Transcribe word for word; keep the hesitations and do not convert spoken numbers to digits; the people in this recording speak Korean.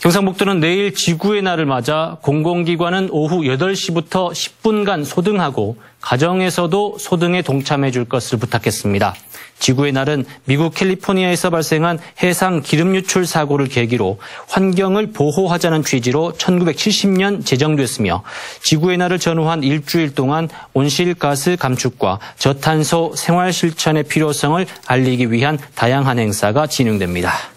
경상북도는 내일 지구의 날을 맞아 공공기관은 오후 여덟 시부터 십 분간 소등하고 가정에서도 소등에 동참해 줄 것을 부탁했습니다. 지구의 날은 미국 캘리포니아에서 발생한 해상 기름 유출 사고를 계기로 환경을 보호하자는 취지로 천구백칠십 년 제정됐으며 지구의 날을 전후한 일주일 동안 온실가스 감축과 저탄소 생활 실천의 필요성을 알리기 위한 다양한 행사가 진행됩니다.